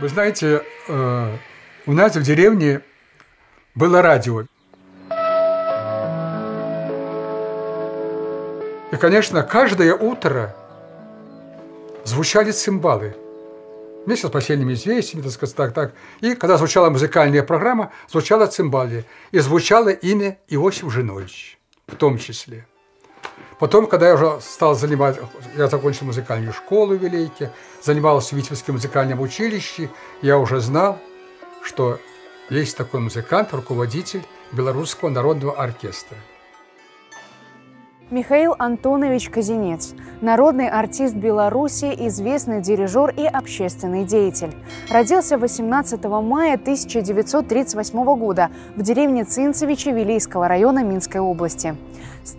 Вы знаете, у нас в деревне было радио. И, конечно, каждое утро звучали цимбалы. Вместе с последними известиями, так сказать, так. И когда звучала музыкальная программа, звучала цимбалия. И звучало имя Иосиф Жинович в том числе. Потом, когда я уже стал заниматься, я закончил музыкальную школу в Вилейке, занимался в Витебском музыкальном училище, я уже знал, что есть такой музыкант, руководитель Белорусского народного оркестра. Михаил Антонович Казинец – народный артист Беларуси, известный дирижер и общественный деятель. Родился 18 мая 1938 года в деревне Цинцевичи Вилейского района Минской области. С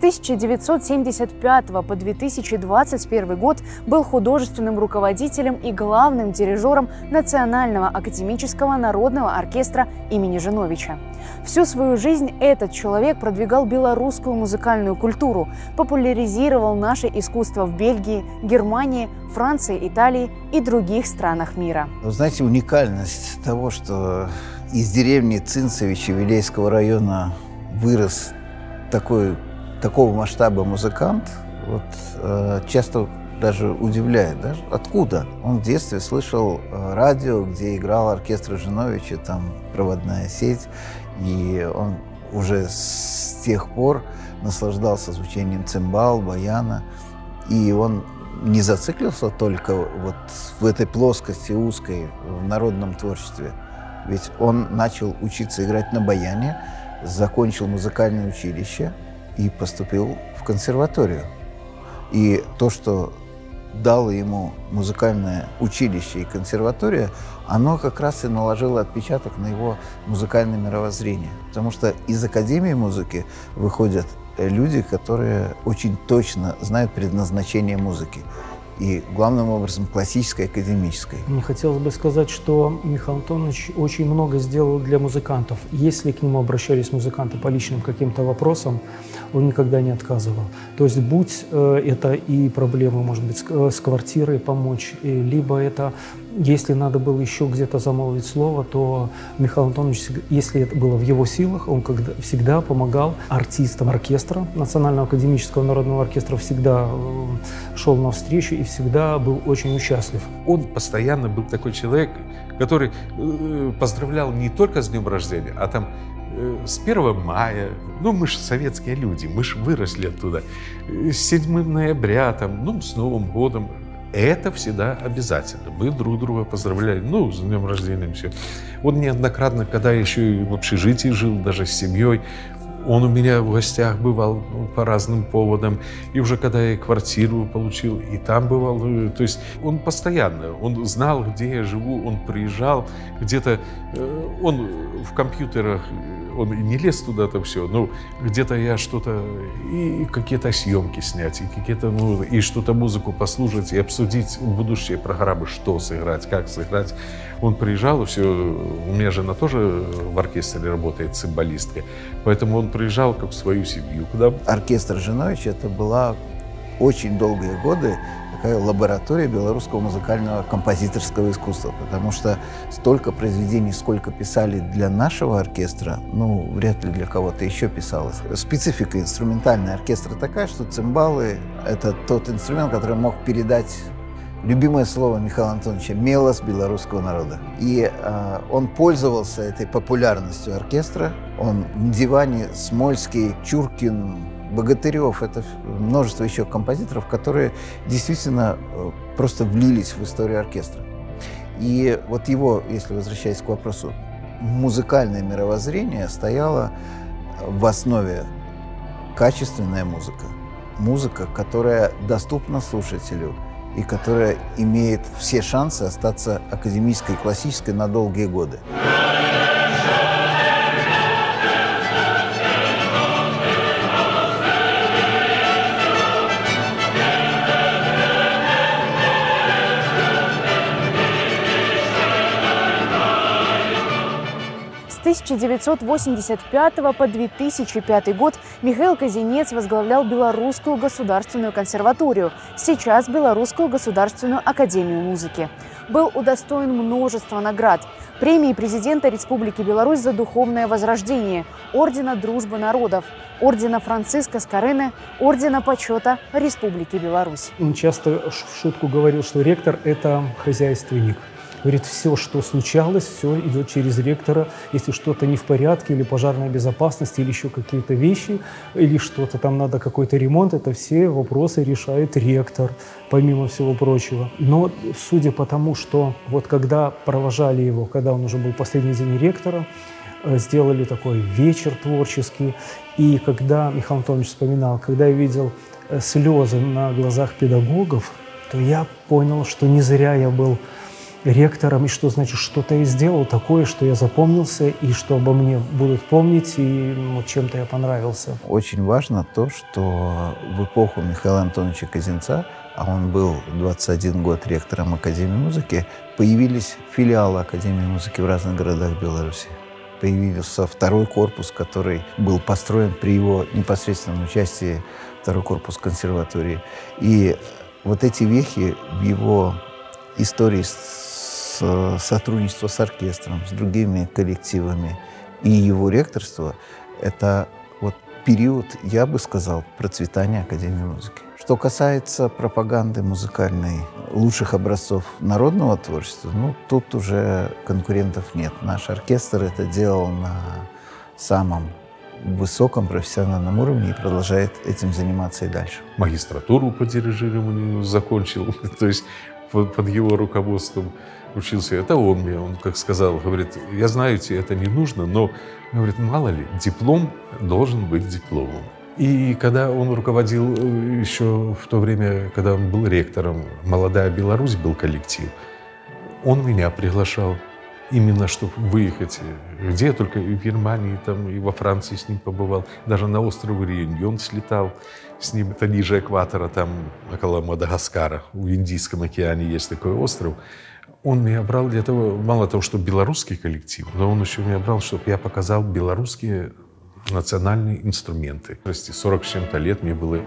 1975 по 2021 год был художественным руководителем и главным дирижером Национального академического народного оркестра имени Жиновича. Всю свою жизнь этот человек продвигал белорусскую музыкальную культуру, популяризировал наше искусство в Бельгии, Германии, Франции, Италии и других странах мира. Вы знаете, уникальность того, что из деревни Цинцевичи Вилейского района вырос такого масштаба музыкант, часто даже удивляет. Да? Откуда? Он в детстве слышал радио, где играл оркестр Жиновича, там проводная сеть, и он уже с тех пор наслаждался звучанием цимбал, баяна, и он не зациклился только вот в этой плоскости узкой в народном творчестве, ведь он начал учиться играть на баяне, закончил музыкальное училище и поступил в консерваторию. И то, что дало ему музыкальное училище и консерватория, оно как раз и наложило отпечаток на его музыкальное мировоззрение. Потому что из Академии музыки выходят люди, которые очень точно знают предназначение музыки. И, главным образом, классической, академической. Мне хотелось бы сказать, что Михаил Антонович очень много сделал для музыкантов. Если к нему обращались музыканты по личным каким-то вопросам, он никогда не отказывал. То есть, будь это и проблемы, может быть, с квартирой помочь, либо это, если надо было еще где-то замолвить слово, то Михаил Антонович, если это было в его силах, он всегда помогал артистам оркестра, Национального академического народного оркестра, всегда шел навстречу и всегда был очень участлив. Он постоянно был такой человек, который поздравлял не только с днем рождения, а там с 1 мая, мы же советские люди, мы же выросли оттуда, с 7 ноября, с Новым годом. Это всегда обязательно. Мы друг друга поздравляли, с днем рождения, все. Он неоднократно, когда еще и в общежитии жил, даже с семьей, он у меня в гостях бывал по разным поводам. И уже когда я квартиру получил, и там бывал. То есть он постоянно, он знал, где я живу, он приезжал где-то, он в компьютерах, он не лез туда-то все, но где-то я что-то, и какие-то съемки снять, и какие-то, и что-то музыку послушать, и обсудить будущие программы, что сыграть, как сыграть. Он приезжал, и все, у меня жена тоже в оркестре работает, цимбалисткой, поэтому он приезжал как в свою семью. Оркестр Жиновича — это была очень долгие годы такая лаборатория белорусского музыкального композиторского искусства, потому что столько произведений, сколько писали для нашего оркестра, вряд ли для кого-то еще писалось. Специфика инструментального оркестра такая, что цимбалы — это тот инструмент, который мог передать любимое слово Михаила Антоновича — мелос белорусского народа. И он пользовался этой популярностью оркестра. Он Мдивани, Смольский, Чуркин, Богатырев — это множество еще композиторов, которые действительно просто влились в историю оркестра. И вот его, если возвращаясь к вопросу, музыкальное мировоззрение стояло в основе качественная музыка. Музыка, которая доступна слушателю и которая имеет все шансы остаться академической и классической на долгие годы. С 1985 по 2005 год Михаил Козинец возглавлял Белорусскую государственную консерваторию, сейчас Белорусскую государственную академию музыки. Был удостоен множества наград: премии президента Республики Беларусь за духовное возрождение, ордена Дружбы народов, ордена Франциска Скорене, ордена почета Республики Беларусь. Он часто в шутку говорил, что ректор – это хозяйственник. Говорит, все, что случалось, все идет через ректора. Если что-то не в порядке, или пожарная безопасность, или еще какие-то вещи, или что-то там надо, какой-то ремонт, это все вопросы решает ректор, помимо всего прочего. Но судя по тому, что вот когда провожали его, когда он уже был последний день ректора, сделали такой вечер творческий, и когда Михаил Антонович вспоминал, когда я видел слезы на глазах педагогов, то я понял, что не зря я был ректором, и что значит, что-то я сделал такое, что я запомнился, и что обо мне будут помнить, и вот чем-то я понравился. Очень важно то, что в эпоху Михаила Антоновича Козинца, а он был 21 год ректором Академии музыки, появились филиалы Академии музыки в разных городах Беларуси. Появился второй корпус, который был построен при его непосредственном участии, второй корпус консерватории. И вот эти вехи в его истории сотрудничества с оркестром, с другими коллективами и его ректорство — это вот период, я бы сказал, процветания Академии музыки. Что касается пропаганды музыкальной, лучших образцов народного творчества, ну, тут уже конкурентов нет. Наш оркестр это делал на самом высоком профессиональном уровне и продолжает этим заниматься и дальше. Магистратуру по дирижированию закончил, то есть под его руководством учился. Это он мне, он как сказал, говорит, я знаю, тебе это не нужно, но, говорит, мало ли, диплом должен быть дипломом. И когда он руководил еще в то время, когда он был ректором, «Молодая Беларусь» был коллектив, он меня приглашал именно, чтобы выехать, где я только и в Германии, там, и во Франции с ним побывал, даже на остров Реюньон слетал с ним, это ниже экватора, там около Мадагаскара, в Индийском океане есть такой остров. Он меня брал для того, мало того, что белорусский коллектив, но он еще меня брал, чтобы я показал белорусские национальные инструменты. 40 с чем-то лет мне было.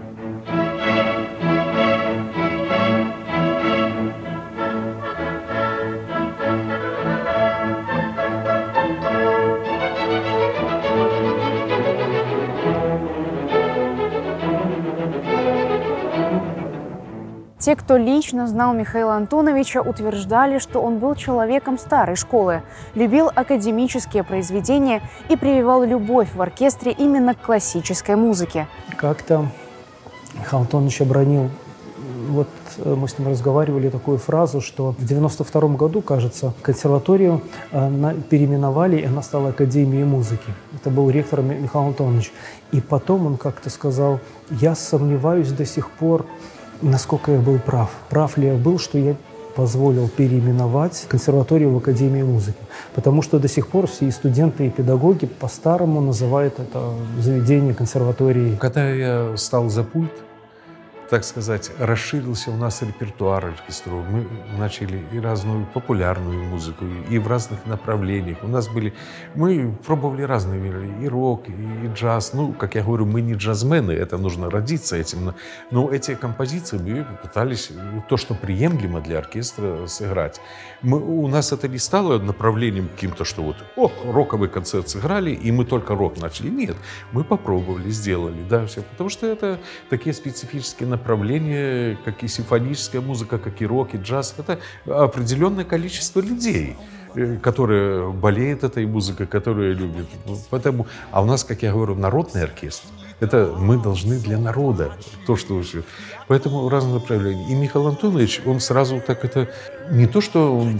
Те, кто лично знал Михаила Антоновича, утверждали, что он был человеком старой школы, любил академические произведения и прививал любовь в оркестре именно к классической музыке. Как-то Михаил Антонович обронил, вот мы с ним разговаривали, такую фразу, что в 92 году, кажется, консерваторию переименовали, и она стала Академией музыки. Это был ректор Михаил Антонович. И потом он как-то сказал, я сомневаюсь до сих пор, насколько я был прав. Прав ли я был, что я позволил переименовать консерваторию в Академию музыки. Потому что до сих пор все и студенты, и педагоги по-старому называют это заведение консерваторией. Когда я стал за пульт, так сказать, расширился у нас репертуар оркестров. Мы начали и разную популярную музыку, и в разных направлениях. У нас были, мы пробовали разные миры, и рок, и джаз. Ну, как я говорю, мы не джазмены, это нужно родиться этим. Но эти композиции мы пытались, то, что приемлемо для оркестра, сыграть. У нас это не стало направлением каким-то, что вот, роковый концерт сыграли, и мы только рок начали. Нет, мы попробовали, сделали, да, все. Потому что это такие специфические направления, как и симфоническая музыка, как и рок, и джаз. Это определенное количество людей, которые болеют этой музыкой, которые любят. Поэтому, а у нас, как я говорю, народный оркестр. Это мы должны для народа, то, что все. Поэтому разные направления. И Михаил Антонович, он сразу так это... Не то, что он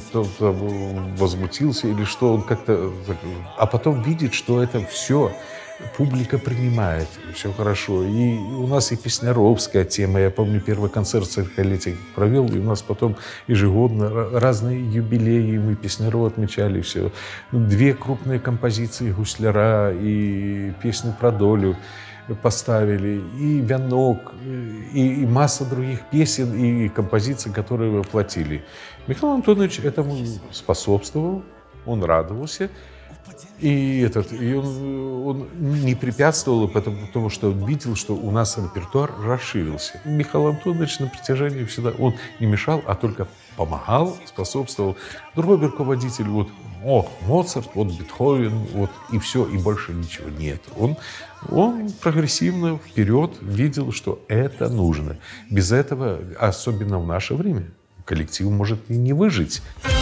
возмутился или что он как-то... А потом видит, что это все публика принимает, все хорошо. И у нас и песняровская тема. Я помню, первый концерт 40-летия провел, и у нас потом ежегодно разные юбилеи, мы песняров отмечали, все. 2 крупные композиции Гусляра и песню про долю поставили, и «Вянок», и масса других песен и композиций, которые воплотили. Михаил Антонович этому способствовал, он радовался. И он не препятствовал, потому что он видел, что у нас репертуар расширился. Михаил Антонович на протяжении всегда, он не мешал, а только помогал, способствовал. Другой руководитель, вот, Моцарт, вот Бетховен, вот, и все, и больше ничего нет. Он прогрессивно вперед видел, что это нужно. Без этого, особенно в наше время, коллектив может и не выжить.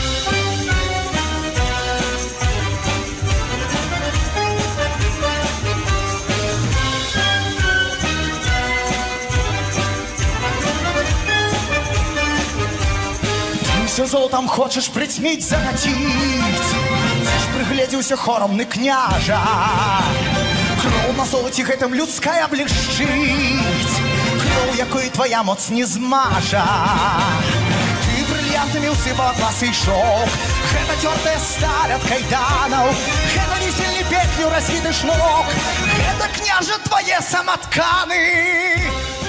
Все золотом хочеш притьмить, загатить, Ти ж пригледівся хоромний княжа. Кров на золоті гэтым людская блішчыць, кров, якой твоя моц не змажа. Ты бриллиантами усыпал атлас и шелк, гэта тёртая сталь от кайданов, гэта веселье петлю разбитый шнурок, гэта, княже, твои самотканы.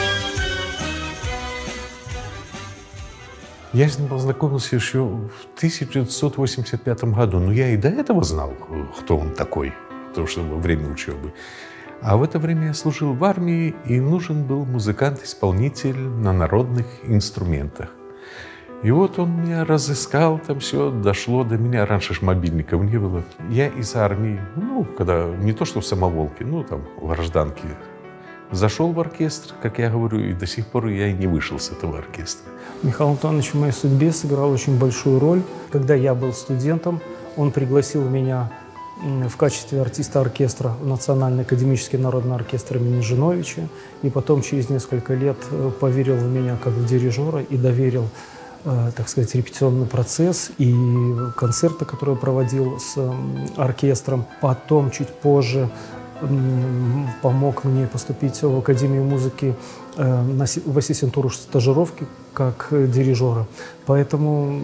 Я с ним познакомился еще в 1985 году. Но я и до этого знал, кто он такой, потому что во время учебы. А в это время я служил в армии, и нужен был музыкант-исполнитель на народных инструментах. И вот он меня разыскал, там все дошло до меня. Раньше ж мобильников не было. Я из армии, когда не то что в самоволке, там в гражданке, зашел в оркестр, как я говорю, и до сих пор я и не вышел с этого оркестра. Михаил Антонович в моей судьбе сыграл очень большую роль. Когда я был студентом, он пригласил меня в качестве артиста оркестра в Национальный академический народный оркестр имени Жиновича. И потом через несколько лет поверил в меня как в дирижера и доверил, так сказать, репетиционный процесс и концерты, которые проводил с оркестром. Потом, чуть позже, помог мне поступить в Академию музыки в ассистентуру стажировки как дирижера. Поэтому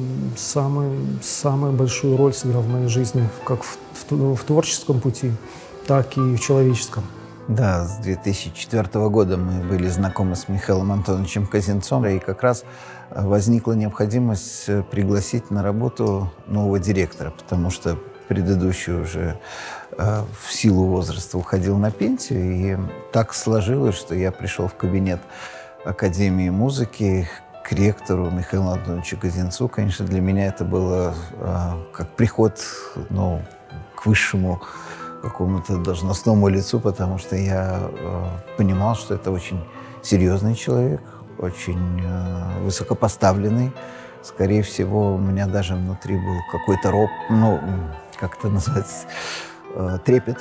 самую большую роль сыграл в моей жизни как в творческом пути, так и в человеческом. Да, с 2004 года мы были знакомы с Михаилом Антоновичем Козинцом, и как раз возникла необходимость пригласить на работу нового директора, потому что предыдущий уже в силу возраста уходил на пенсию, и так сложилось, что я пришел в кабинет Академии музыки к ректору Михаилу Антоновичу Козинцу. Конечно, для меня это было как приход к высшему какому-то должностному лицу, потому что я понимал, что это очень серьезный человек, очень высокопоставленный. Скорее всего, у меня даже внутри был какой-то как это называется, трепет.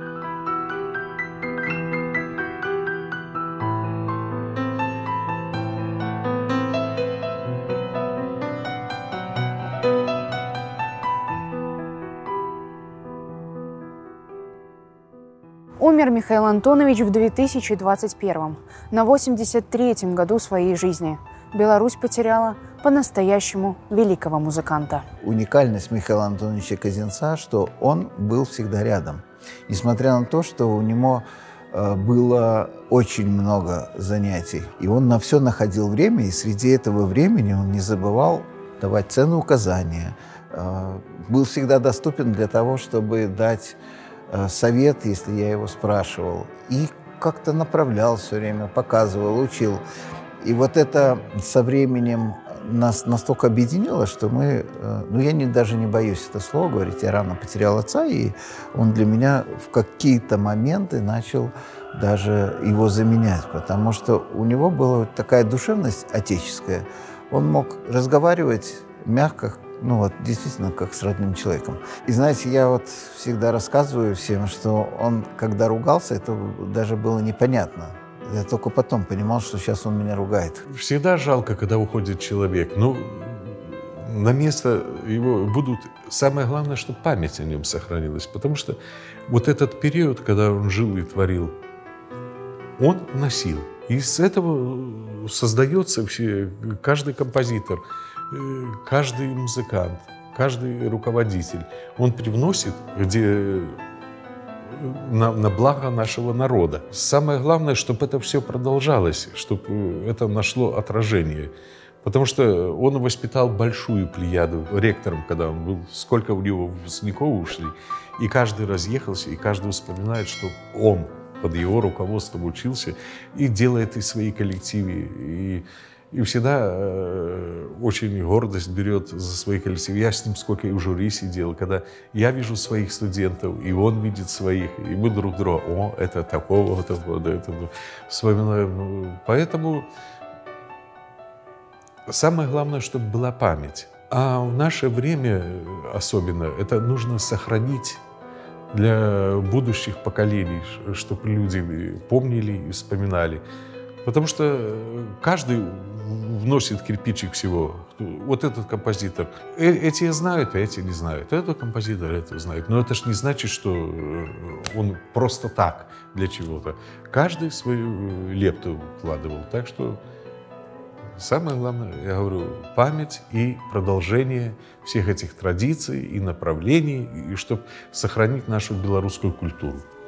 Умер Михаил Антонович в 2021, на 83-м году своей жизни. Беларусь потеряла по-настоящему великого музыканта. Уникальность Михаила Антоновича Козинца, что он был всегда рядом. Несмотря на то, что у него было очень много занятий. И он на все находил время, и среди этого времени он не забывал давать ценные указания. Был всегда доступен для того, чтобы дать совет, если я его спрашивал. И как-то направлял все время, показывал, учил. И вот это со временем нас настолько объединило, что мы, я даже не боюсь это слово говорить, я рано потерял отца, и он для меня в какие-то моменты начал даже его заменять, потому что у него была такая душевность отеческая. Он мог разговаривать мягко, действительно, как с родным человеком. И знаете, я всегда рассказываю всем, что он, когда ругался, это даже было непонятно. Я только потом понимал, что сейчас он меня ругает. Всегда жалко, когда уходит человек. На место его будут... Самое главное, чтобы память о нем сохранилась. Потому что вот этот период, когда он жил и творил, он носил. И из этого создается каждый композитор, каждый музыкант, каждый руководитель. Он привносит, на благо нашего народа. Самое главное, чтобы это все продолжалось, чтобы это нашло отражение. Потому что он воспитал большую плеяду ректором, когда он был, сколько у него выпускников ушли. И каждый разъехался, и каждый вспоминает, что он под его руководством учился и делает и свои коллективы. И всегда очень гордость берет за свои коллективы. Я с ним сколько и в жюри сидел, когда я вижу своих студентов, и он видит своих, и мы друг друга, о, это такого-то года, это вспоминаем. Поэтому самое главное, чтобы была память. А в наше время особенно это нужно сохранить для будущих поколений, чтобы люди помнили и вспоминали. Потому что каждый вносит кирпичик всего. Вот этот композитор. Эти знают, а эти не знают. Этот композитор это знает. Но это же не значит, что он просто так для чего-то. Каждый свою лепту вкладывал. Так что самое главное, я говорю, память и продолжение всех этих традиций и направлений, и чтобы сохранить нашу белорусскую культуру.